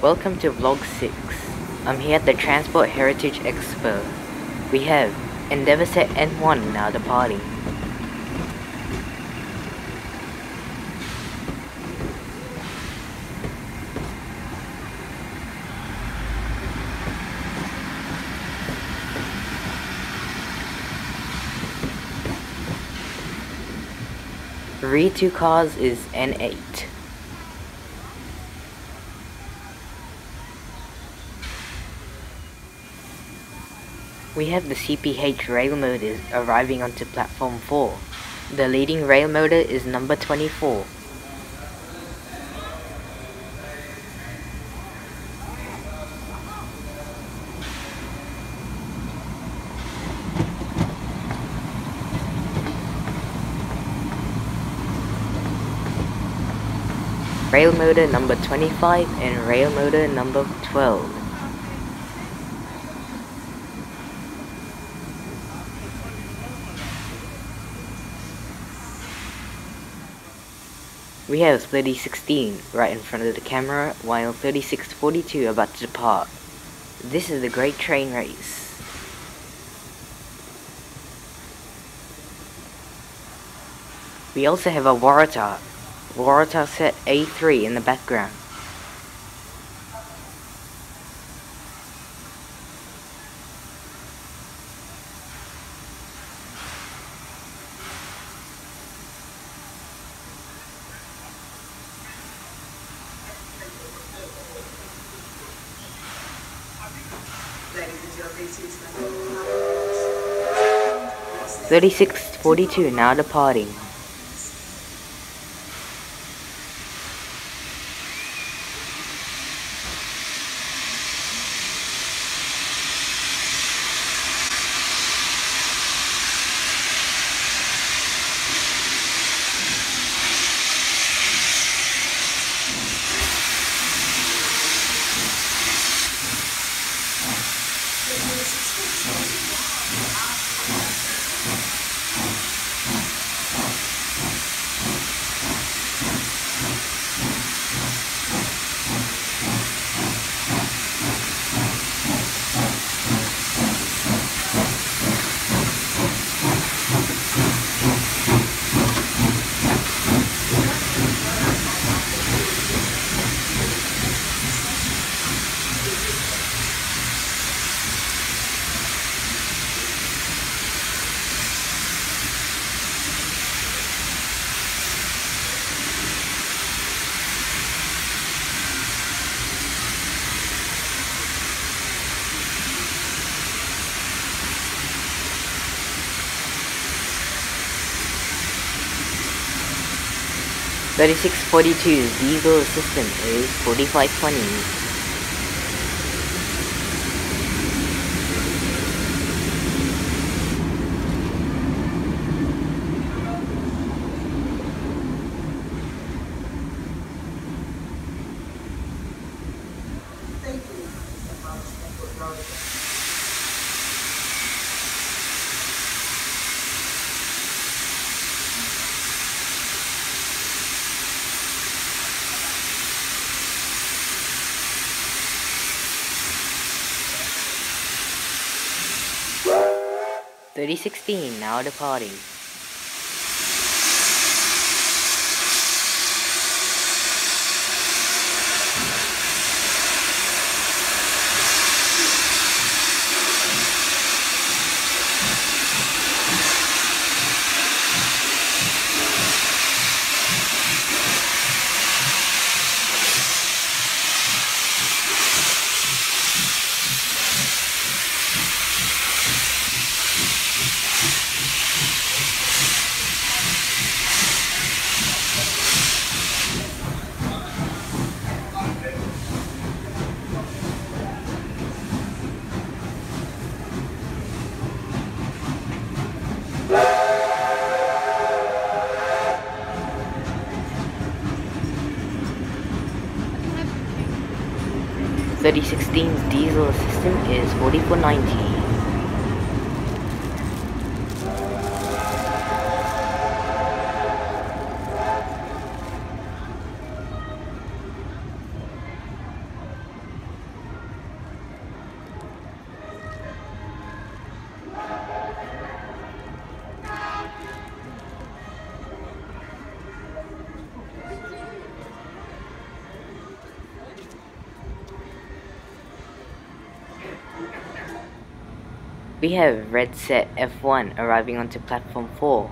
Welcome to Vlog 6. I'm here at the Transport Heritage Expo. We have Endeavourset N1 now departing. Read 2 cars is N8. We have the CPH rail motors arriving onto platform 4. The leading rail motor is number 24. Rail motor number 25 and rail motor number 12. We have 3016 right in front of the camera, while 3642 about to depart. This is the Great Train Race. We also have a Waratah set A3 in the background. Ladies and gentlemen, 3642 now departing. (3642) diesel assistant is 4520. thank you. 3016 now departing. (3016's diesel assistant is 4490. We have Red Set F1 arriving onto platform 4.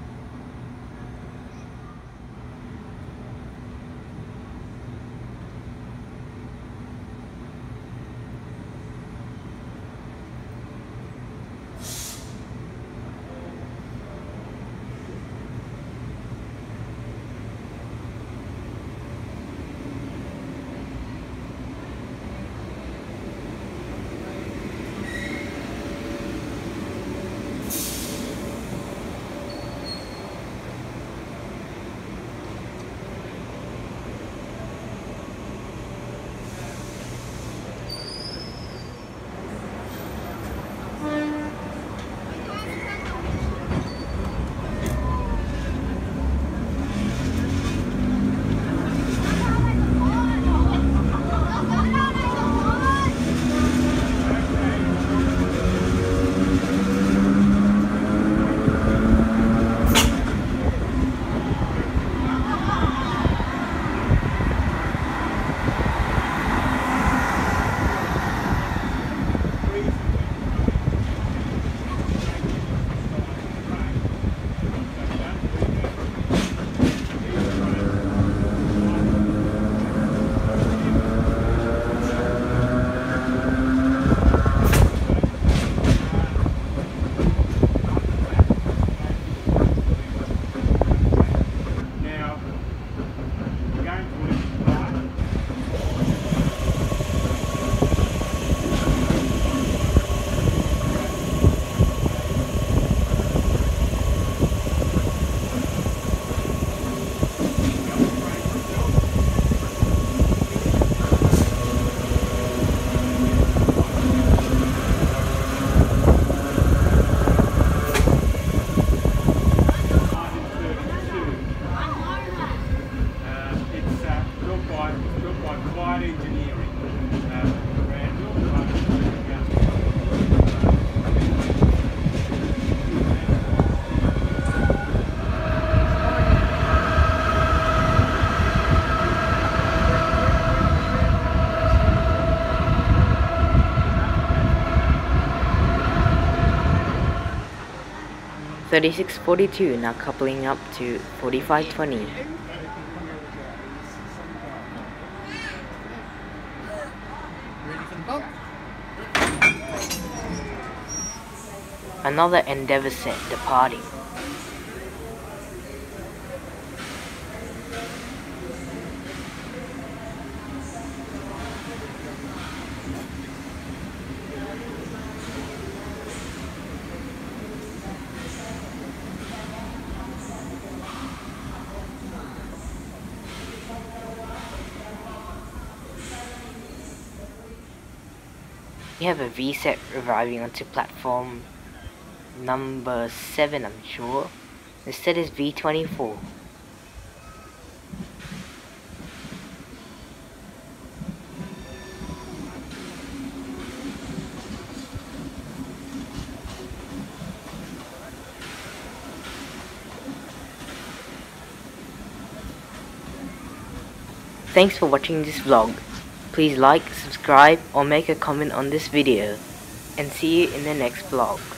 $36.42 now coupling up to $45.20. Another Endeavour set departing. We have a V set arriving onto platform number 7, I'm sure. The set is V24. Thanks for watching this vlog. Please like, subscribe or make a comment on this video, and see you in the next vlog.